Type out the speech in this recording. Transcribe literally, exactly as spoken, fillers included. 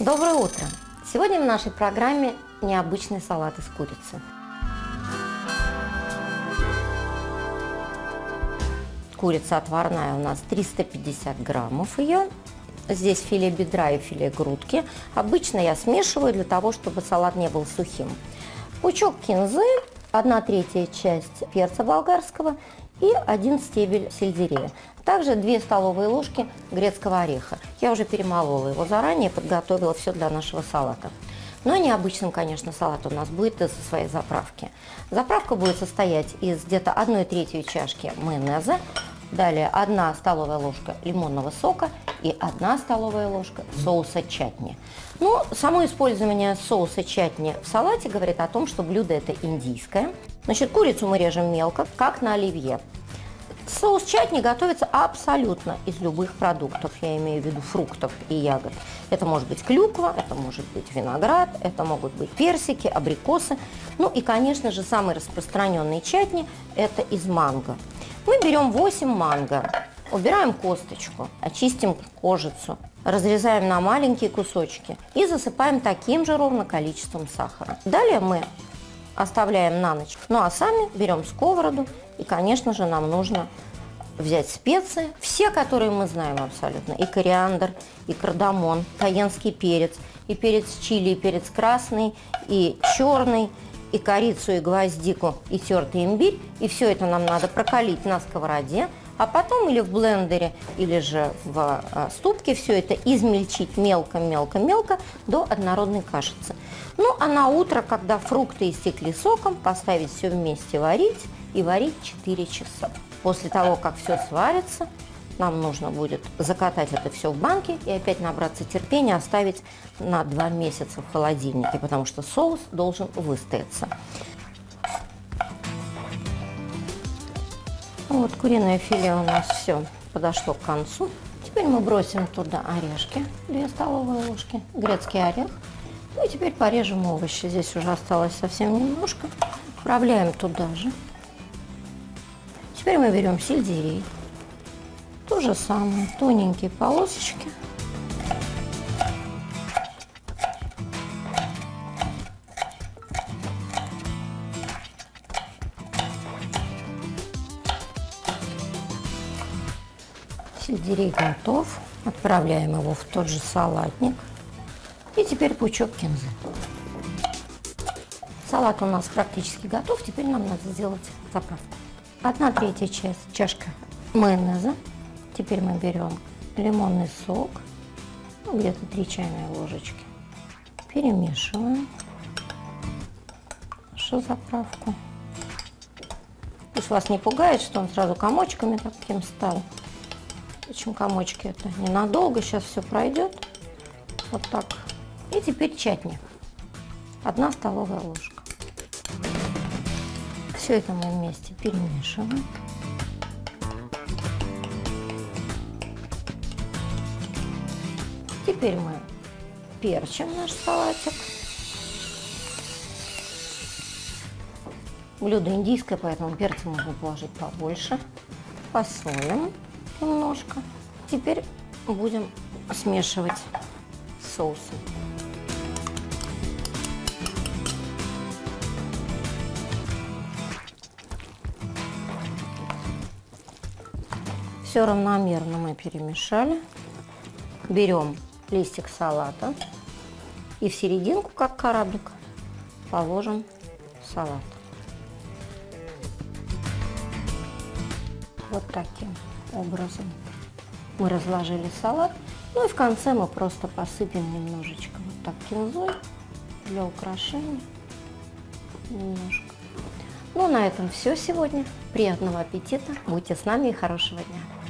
Доброе утро! Сегодня в нашей программе необычный салат из курицы. Курица отварная у нас триста пятьдесят граммов ее. Здесь филе бедра и филе грудки. Обычно я смешиваю для того, чтобы салат не был сухим. Пучок кинзы, одна третья часть перца болгарского и один стебель сельдерея. Также две столовые ложки грецкого ореха. Я уже перемолола его заранее, подготовила все для нашего салата. Но необычным, конечно, салат у нас будет из своей заправки. Заправка будет состоять из где-то одной третьей чашки майонеза, далее одна столовая ложка лимонного сока и одна столовая ложка соуса чатни. Ну, само использование соуса чатни в салате говорит о том, что блюдо это индийское. Значит, курицу мы режем мелко, как на оливье. Соус чатни готовится абсолютно из любых продуктов, я имею в виду фруктов и ягод. Это может быть клюква, это может быть виноград, это могут быть персики, абрикосы. Ну и, конечно же, самый распространенный чатни – это из манго. Мы берем восемь манго, убираем косточку, очистим кожицу, разрезаем на маленькие кусочки и засыпаем таким же ровно количеством сахара. Далее мы оставляем на ночь. Ну а сами берем сковороду и, конечно же, нам нужно взять специи, все, которые мы знаем абсолютно, и кориандр, и кардамон, кайенский перец, и перец чили, и перец красный, и черный, и корицу, и гвоздику, и тертый имбирь. И все это нам надо прокалить на сковороде, а потом или в блендере, или же в а, ступке все это измельчить мелко-мелко-мелко до однородной кашицы. Ну а на утро, когда фрукты истекли соком, поставить все вместе варить и варить четыре часа. После того, как все сварится, нам нужно будет закатать это все в банки и опять набраться терпения, оставить на два месяца в холодильнике, потому что соус должен выстояться. Вот куриное филе у нас все подошло к концу. Теперь мы бросим туда орешки, две столовые ложки, грецкий орех. Ну и теперь порежем овощи. Здесь уже осталось совсем немножко. Вправляем туда же. Теперь мы берем сельдерей. То же самое, тоненькие полосочки. Сельдерей готов. Отправляем его в тот же салатник. И теперь пучок кинзы. Салат у нас практически готов. Теперь нам надо сделать заправку. Одна третья часть чашка майонеза. Теперь мы берем лимонный сок, ну, где-то три чайные ложечки. Перемешиваем нашу заправку. Пусть вас не пугает, что он сразу комочками таким стал. Причем комочки это ненадолго, сейчас все пройдет. Вот так. И теперь чатни. Одна столовая ложка. Все это мы вместе перемешиваем. Теперь мы перчим наш салатик. Блюдо индийское, поэтому перца можно положить побольше. Посолим немножко. Теперь будем смешивать соусы. Все равномерно мы перемешали. Берем листик салата и в серединку, как кораблик, положим салат. Вот таким образом мы разложили салат. Ну и в конце мы просто посыпем немножечко вот так кинзой для украшения. Немножко. Ну, на этом все сегодня. Приятного аппетита. Будьте с нами и хорошего дня.